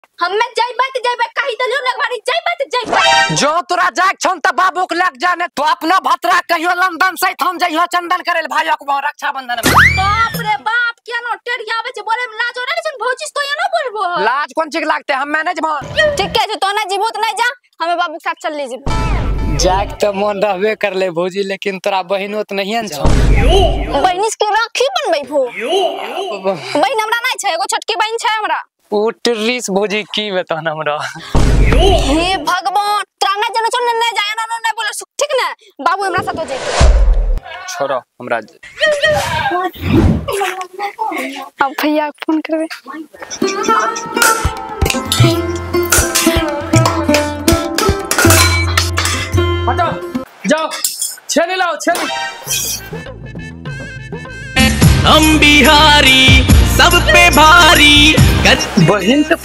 हमें जाइबे कहि दलियो ने घरी जाइबे जो तोरा जाक छन त बाबू के लग जाने तो अपना भतरा कहियो लंदन से हम जइयो चंदन करे भाइयों के रक्षाबंधन में। बाप रे बाप क्या नो टेढ़िया आवे छे बोले में लाज हो रे छन भौजी तो या ना बोलबो लाज कोन चीज लागते हम मैनेज मन ठीक है तो ना जीबो त नहीं जा हमें बाबू के साथ चल ले जीबो जाक त मन रहबे कर ले भौजी लेकिन तोरा बहिनो त नहीं छ बहिनिस के राखी बनबै भो बहिन हमरा नहीं छै एगो छोटकी बहिन छै हमरा उटरीस भौजी की बता हमरा हे भगवान त्राना जन चल न जाय न न बोले ठीक ना बाबू हमरा साथ हो जाए छोड़ो हमरा अब भैया फोन करबे हटो जाओ छेनी लाओ छेनी। हम बिहारी सब पे भारी बहन तो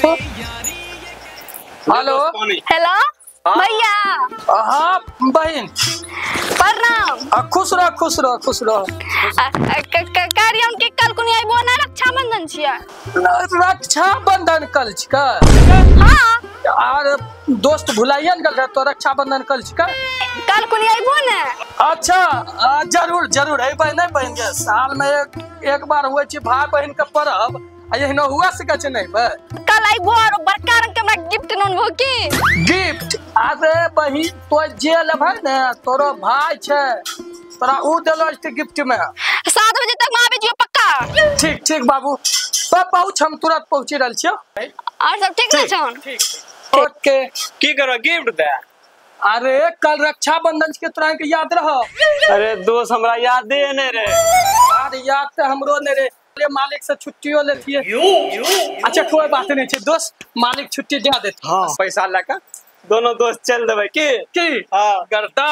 हेलो हेलो भैया हाँ बहन प्रणाम खुश रह खुश रह खुश रह कार्य उनके कल कुनी आइबो ना रक्षाबंधन छिया रक्षाबंधन कल छिका हां और दोस्त भुलाइयन गल तो रक्षाबंधन कल छिका कल कुनी आइबो ना अच्छा जरूर जरूर है बहन नहीं बहन के साल में एक बार हुए छी भाई बहन के पर्व यही न हुआ सके छ नहीं बे कल आइबो और बड़का रंग के हमरा गिफ्ट नन भो की गिफ्ट अरे बहन तो जे लेबै ने तोरो भाई छे तोरा उ देलो छै गिफ्ट में 7 बजे तक आबि जियो पक्का ठीक ठीक बाबू तो पहुंच हम तुरंत पहुंची रहल छियो और सब ठीक है छन ठीक ओके की करो गिफ्ट दे अरे कल रक्षाबंधन के तोरा के याद रहो अरे दोस्त हमरा याद दे ने रे यार याद तो हमरो ने रे मालिक से छुट्टियो लेतिए अच्छा कोई बात नहीं छे दोस्त मालिक छुट्टी दे देते हां पैसा लेके दोनों दोस्त चल देबे की हां करता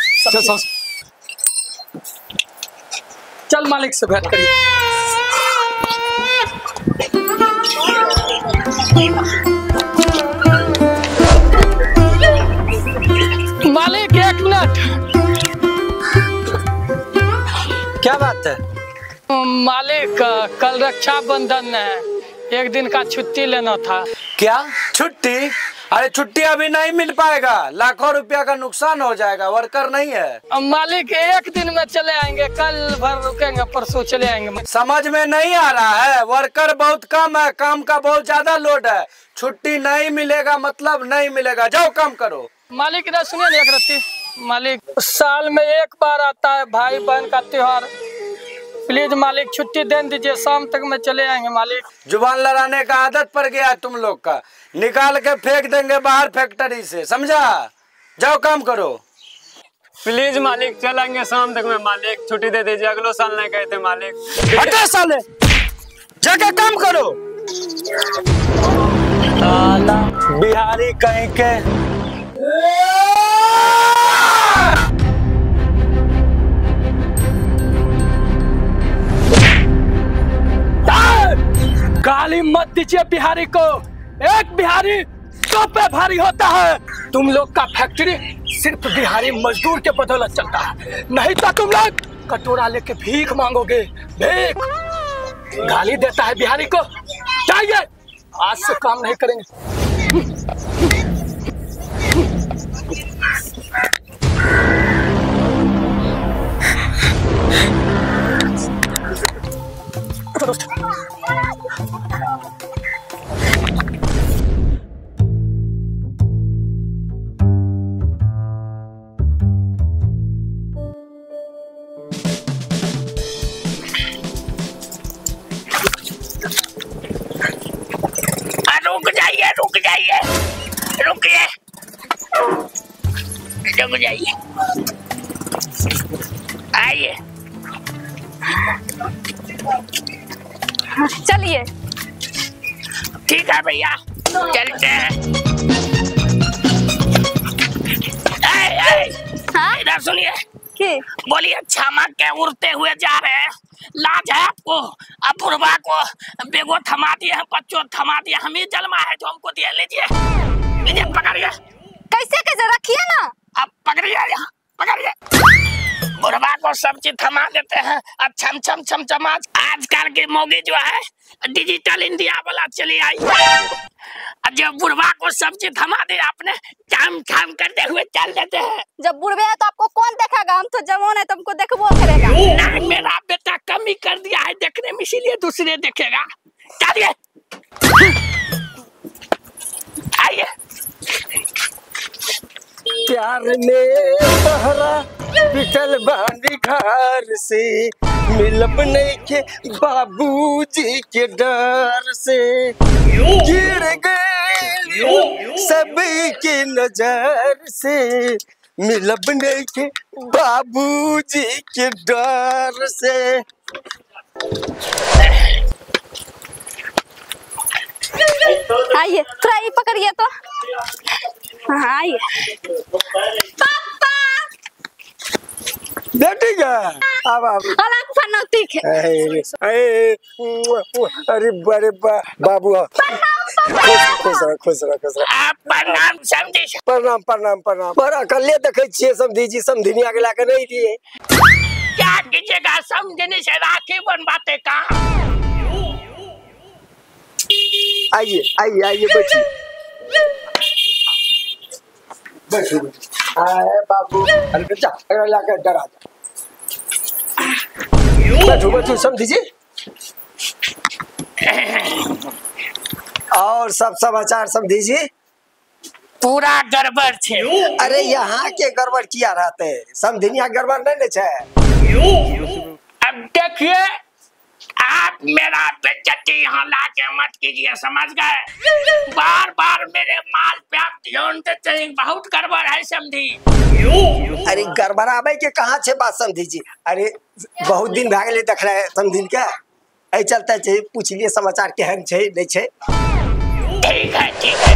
चल मालिक से भेंट करी मालिक एक मिनट क्या बात है मालिक कल रक्षाबंधन है एक दिन का छुट्टी लेना था। क्या छुट्टी? अरे छुट्टी अभी नहीं मिल पाएगा, लाखों रुपया का नुकसान हो जाएगा, वर्कर नहीं है। मालिक एक दिन में चले आएंगे, कल भर रुकेंगे, परसों चले आएंगे। समझ में नहीं आ रहा है, वर्कर बहुत कम है, काम का बहुत ज्यादा लोड है, छुट्टी नहीं मिलेगा मतलब नहीं मिलेगा, जाओ काम करो। मालिक इधर सुनिए ना एक रत्ती, मालिक साल में एक बार आता है भाई बहन का त्योहार, प्लीज मालिक छुट्टी दे दीजिए, शाम तक में चले आएंगे। मालिक जुबान लड़ाने का आदत पड़ गया तुम लोग का, निकाल के फेंक देंगे बाहर फैक्ट्री से, समझा? जाओ काम करो। प्लीज मालिक चलेंगे शाम तक में, मालिक छुट्टी दे दीजिए, अगले साल नहीं कहते मालिक। हटे साले, जाके काम करो। आला बिहारी कहीं के। गाली मत दीजिए बिहारी को, एक बिहारी सौ पे भारी होता है। तुम लोग का फैक्ट्री सिर्फ बिहारी मजदूर के बदौलत चलता है, नहीं तो तुम लोग कटोरा लेके भीख मांगोगे, भीख। गाली देता है बिहारी को, जाइए आज से काम नहीं करेंगे। रुकिए रुक जाइए, आइए। चलिए ठीक है भैया, चलते हैं। हाँ? इधर सुनिए, बोलिए। क्षमा के उड़ते हुए जा रहे हैं, लाज है आपको? अपूर्वा को बेगो थमा दिए हैं, बच्चों थमा दिए, हम ही जन्मा है जो हमको दिए। लीजिए लीजिए, पकड़िए। कैसे कैसे रखिए ना, अब पकड़िए, यहाँ पकड़िए। बुढ़वा को सब्जी थमा देते हैं और छम छम छम छम आजकल की मोगी जो है डिजिटल इंडिया वाला चली आई है। जब बुढ़वा को सब्जी थमा दे आपने काम काम करते हुए चल देते हैं। जब बुढ़वे है तो आपको कौन देखेगा? हम तो जवान है, तुमको देखबो करेगा। नहीं, मेरा बेटा कमी कर दिया है देखने में, इसीलिए दूसरे देखेगा। चलिए आइए। प्यार में तहरा बिटल बानी घर से, मिलब नहीं के बाबूजी के डर से, गिर गए सबकी नजर से, मिलब नहीं के बाबूजी के डर से। आइए थोड़ा ये पकड़िए तो। हाँ आइए। पापा बेटी का अब अलग फनौतीक है। अरे बड़े बाबू खुश रह। आप प्रणाम समझी। प्रणाम प्रणाम प्रणाम। बड़ा कल्ले देखे छिए समधी जी, समधिनी अगला के नहीं दिए। क्या कीजिएगा, समझने से राखी बनवाते कहाँ। आइए आइए आइए बैठिए बैठिए। आए बाबू, अरे बच्चा लाकर डरा बैठो बैठो समझी जी। और सब समाचार समझी जी? पूरा गड़बड़ छे। अरे यहाँ के गड़बड़ किया रहते, समधिनिया गड़बड़ नहीं छे। अब देखिए, आप मेरा बेइज्जती यहाँ लाके मत कीजिए, समझ गए। बार बार मेरे माल पे आप ध्यान देते हैं, बहुत गड़बड़ है समझी। अरे गड़बड़ाबे के कहाँ छे बात समझी जी? अरे बहुत दिन भाग ले देख रहे समझिन के, ऐ चलता छे, पूछ लिए समाचार केहन छे नहीं छे। ठीक है ठीक है।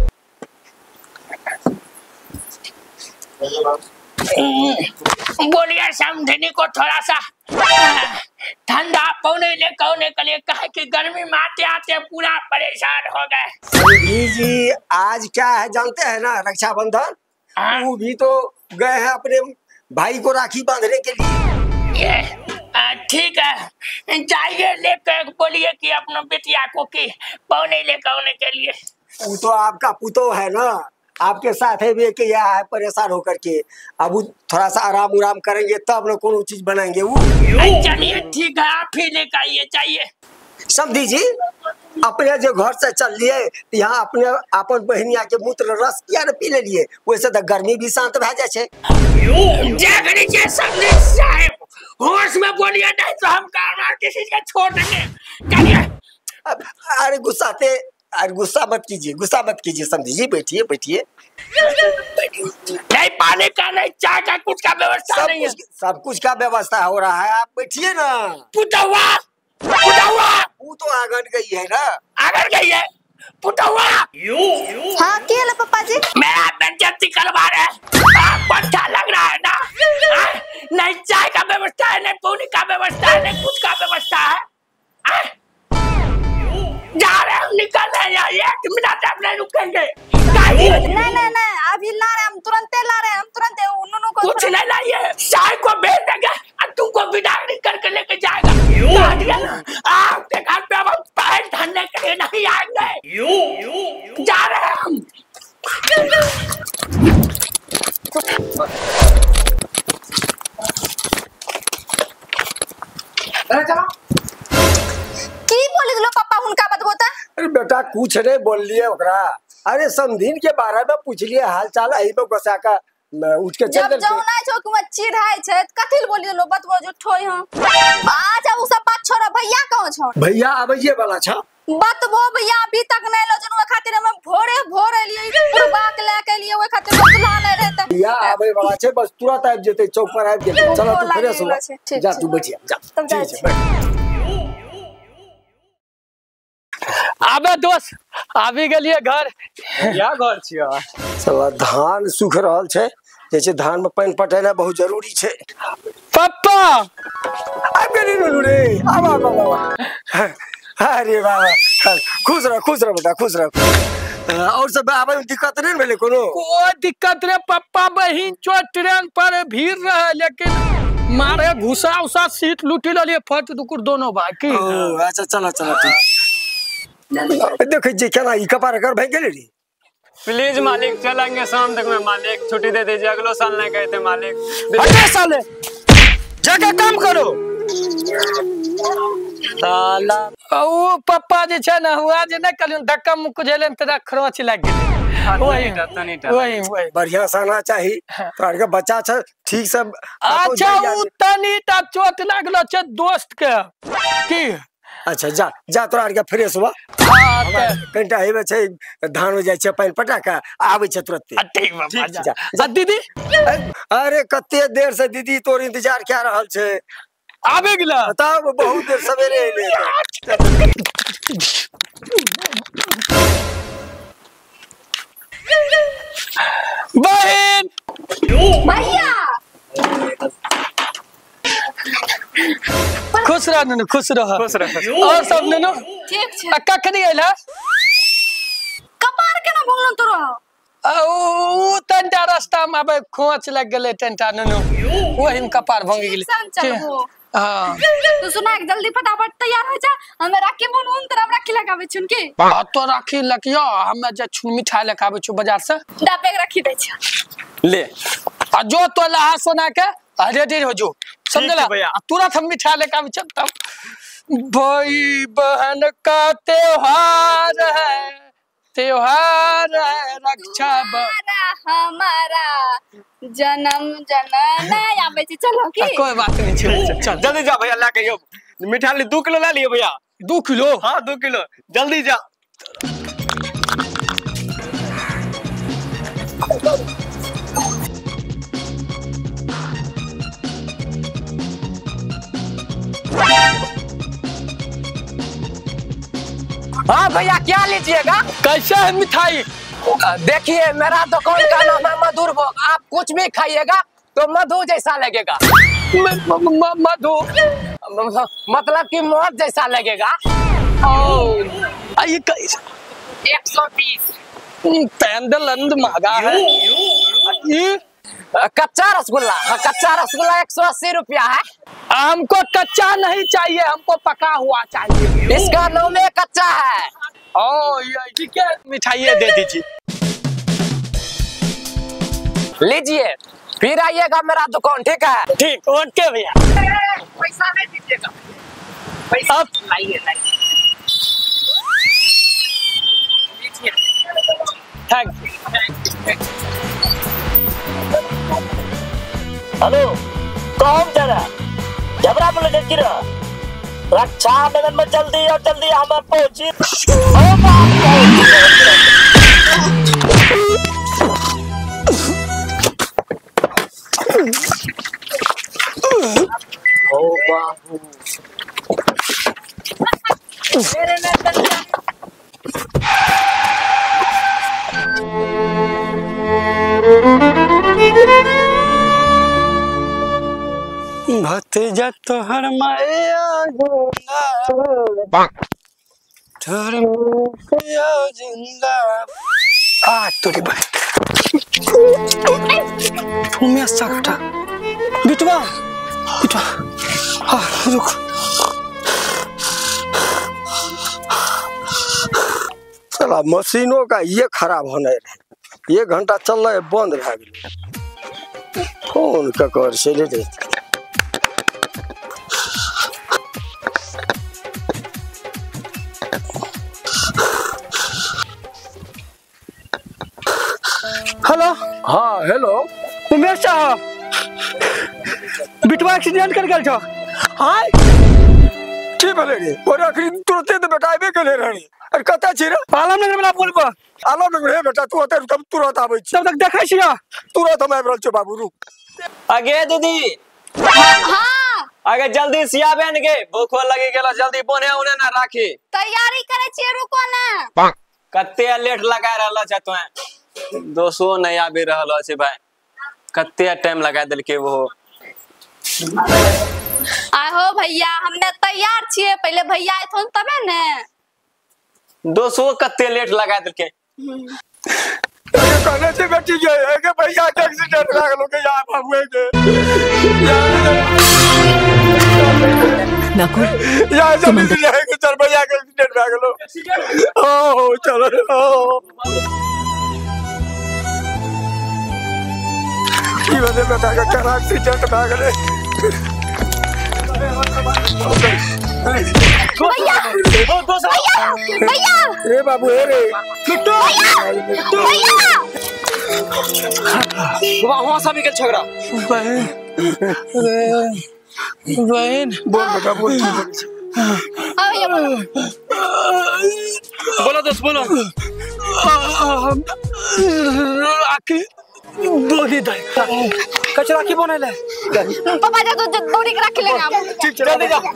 बोलिए समझनी को थोड़ा सा ठंडा पौने ले कौने के लिए, कहे कि गर्मी में आते आते पूरा परेशान हो गए। जी आज क्या है जानते हैं ना, रक्षाबंधन। वो भी तो गए हैं अपने भाई को राखी बांधने के लिए। ठीक है, जाइए लेकर बोलिए कि अपना बेटिया को की पौने ले कौने के लिए। वो तो आपका पुतो है ना, आपके साथ है भी कि यह है परेशान होकर के। अब वो थोड़ा सा आराम उराम करेंगे तब ना कोनो चीज बनाएंगे। वो चलिए ठीक है, आप ही लेकर आइए। चाहिए समझी जी, अपने जो घर से चल लिए यहाँ अपने अपन बहनिया के मूत्र रस किया न पी ले लिए, वैसे तो गर्मी भी शांत भा जाए। होश में बोलिए, नहीं तो हम किसी का छोड़ देंगे। अरे गुस्सा मत कीजिए समझी जी। बैठिए बैठिए। नहीं पानी का नहीं चाय का कुछ का व्यवस्था नहीं है। सब कुछ का व्यवस्था हो रहा है, आप बैठिए ना। पुतवा वो तो आंगन गई है ना। आंगन गई है पुतवा। हाँ क्या है पापा जी? मेरा बेइज्जती करवा रहे, आपको अच्छा लग रहा है ना? नहीं चाय का व्यवस्था है, नहीं पानी का व्यवस्था है, नहीं कुछ का व्यवस्था है। जा रहे हम, निकल रहे हैं, 1 मिनट आप नहीं रुकेंगे। नहीं अभी ला रहे, हम तुरंत ला रहे हैं, हम तुरंत उन्होंने को कुछ नहीं लाइए, चाय को भेज देंगे और तुमको बिदागरी करके लेके जाएगा। आपके घर पे अब हम पैर धरने के लिए नहीं आएंगे। जा रहे हैं हम। की बोले लो पापा उनका बात होता। अरे बेटा कुछ नहीं बोल लिए ओकरा। अरे समधीन के बारे में पूछ लिए हाल चाल, यही में गोसा का उठ के चल जब जौना छो कि मत चिढ़ाई छै कथिल बोली लो बतबो जो ठोई हम। अच्छा उ सब बात छोड़, भैया कहां छो? भैया आबैये वाला छ। बतबो भैया अभी तक नहीं लो जनु खातिर हम भोरे लिए पुरबा के लेके लिए ओए खातिर बतला नहीं रहते। भैया आबै वाला छै, बस तुरंत आबि जेते, चौक पर आबि गेल। चलो तू फ्रेश हो जा, तू बैठिया जा। तब जा। आबे दोस्त आबि गेलिए घर। क्या घर छिया? साला धान सूख रहल छै, जैसे धान में पानी पटेना बहुत जरूरी छै। पापा आबि गेली नु रे। आवा अरे बाबा खुश रह बेटा, खुश रह। और सब आबे में दिक्कत नहीं भेले कोनो? कोई दिक्कत रे पप्पा, बहिन चो ट्रेन पर भीड़ रहे, लेकिन मारे घुसा उसा सीट लूटी लिए फट दुकुर दोनों बाकी अच्छा चला चला देख जी क्या ई कपार कर भाई गेले रे प्लीज मालिक चलेंगे शाम तक में मालिक छुट्टी दे दीजिए अगले साल नहीं कहते मालिक। अगले साल जाके काम करो साला ओ पप्पा जे छे ना हुआ जे न कल धक्का मुक्क झेले तेरा खरोच लग गेले वही बढ़िया साना चाहिए तोहर के बच्चा छ ठीक से अच्छा उ तनीटा चोट लागलो छे दोस्त के की अच्छा जा जा तोरा के फ्रेश हुआ हां कनिटा हेबे छै धान हो जाय छै पानी पटाका आबै छै तुरंत ठीक बाबा जा दीदी अरे कते देर से दीदी तोर इंतजार क्या रहल छै आबे गेला तब बहुत देर सवेरे एले बहन भैया खुश रह ननु खुश रह और सब ननु ठीक छे कखनी आइला कपार केना भंगलो तोरा ओ तंटा रास्ता में आबे खोच लग गेले तंटा ननु वही में कपार भंग गेले चलबो हां तू सुना जल्दी फटाफट तैयार हो जा हमें राखी बनून तरफ राखी लगावे छुन के तो राखी लकियो हमें जे छुन मिठाई लगावे छु बाजार से डब्बे राखी दे छ ले आ जो तो लहा सोना के रेडी हो जो समझला तुरंत हम मिठाई लगावे छ तब भाई बहन का त्योहार है रक्षा हमारा जन्म जनना आबे छी चलो की कोई बात नहीं चल जल्दी जा भैया ला के मिठाई 2 किलो ला लिए भैया 2 किलो हाँ 2 किलो जल्दी जा। हाँ भैया क्या लीजिएगा? कैसा है मिठाई? देखिए मेरा दुकान का नाम है मधुर भोग, आप कुछ भी खाइएगा तो मधु जैसा लगेगा। मधु मतलब कि मौत जैसा लगेगा। ये 120 पैंडल महंगा है। ये कच्चा रसगुल्ला, हाँ कच्चा रसगुल्ला 180 रुपया है। हमको कच्चा नहीं चाहिए, हमको पका हुआ चाहिए। इसका नाम कच्चा है। ये क्या मिठाई दे दीजिए। लीजिए फिर आइएगा मेरा दुकान, ठीक है? ठीक ओके भैया। पैसा नहीं दीजिएगा, पैसा लाइए लाइए। हेलो कौन जरा जबरा बोले जल्दी रक्षा बंधन में जल्दी और जल्दी हम पहुंची। ओ बाबू भतीजा तोहर माया जिंदा तोरी बात तुम्हें सकता बिटवा बिटवा रुक। साला मशीनों का ये खराब होने रहे, 1 घंटा चल रहा है बंद रह गया। फोन ककर से ले दे। हेलो हाँ हेलो उमेश साहब, बिटवा एक्सीडेंट कर गल छ। हाय की बोले रे और आखिरी तुरंते तो बेटाबे के रहे। अरे कता छी रे? आलम नगर में बोल पर आलम नगर है बेटा, तू अते कब तुरंत आबै छी? तब तक देखै छिया तुरंत हम आबि रहल छी बाबू, रुक। आगे दीदी हाँ आगे जल्दी सिया बहन के भूख लगी गेला, जल्दी बने उन्हें ना राखी तैयारी करे छिए, रुको ना। कते लेट लगा रहल छ तोए, दोसो नहीं आबि रहल छै भाई, कते टाइम लगा देल के वो। आहो भैया हमें तैयार छिए, पहले भैया आइथुन तबे ने। दोसो कते लेट लगा देल के। कहने से बेटी जो है कि भैया के एक्सीडेंट हो गया के यहाँ बाबू के नकुल यहाँ से मिल जाएगा चल भैया के एक्सीडेंट हो गया ओ चलो ये वाले बेटा का क्या एक्सीडेंट हो गया भैया भैया ए बाबू ए रे किट्टू भैया वहाँ सब निकल झगड़ा बहन बोल बेटा बोल बोलो दोस्त बोलो आके बोली दे कचरा की बने ले पापा जा तो दौड़ी के रख लेंगे आप जल्दी जा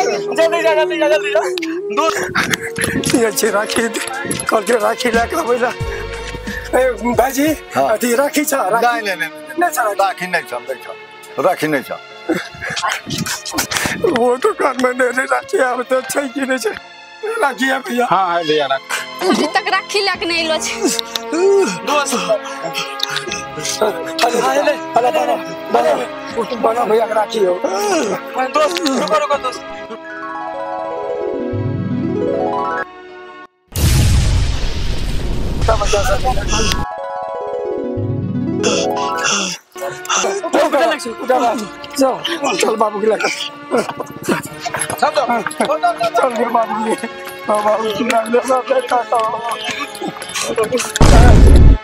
दोस्त ये अच्छी राखी कल के राखी लेकर बोला ए बाजी अथी राखी छ राखी नहीं राखी नहीं छ वो तो कान में नहीं राखी अब तो अच्छा ही नहीं है राखी है भैया हाँ है भैया राख अभी तक रखी लक नहीं लो छे बना भैया राखी हो दोस्त रुको दोस्त चल बाबू के लेकर चल बाबू के बाबू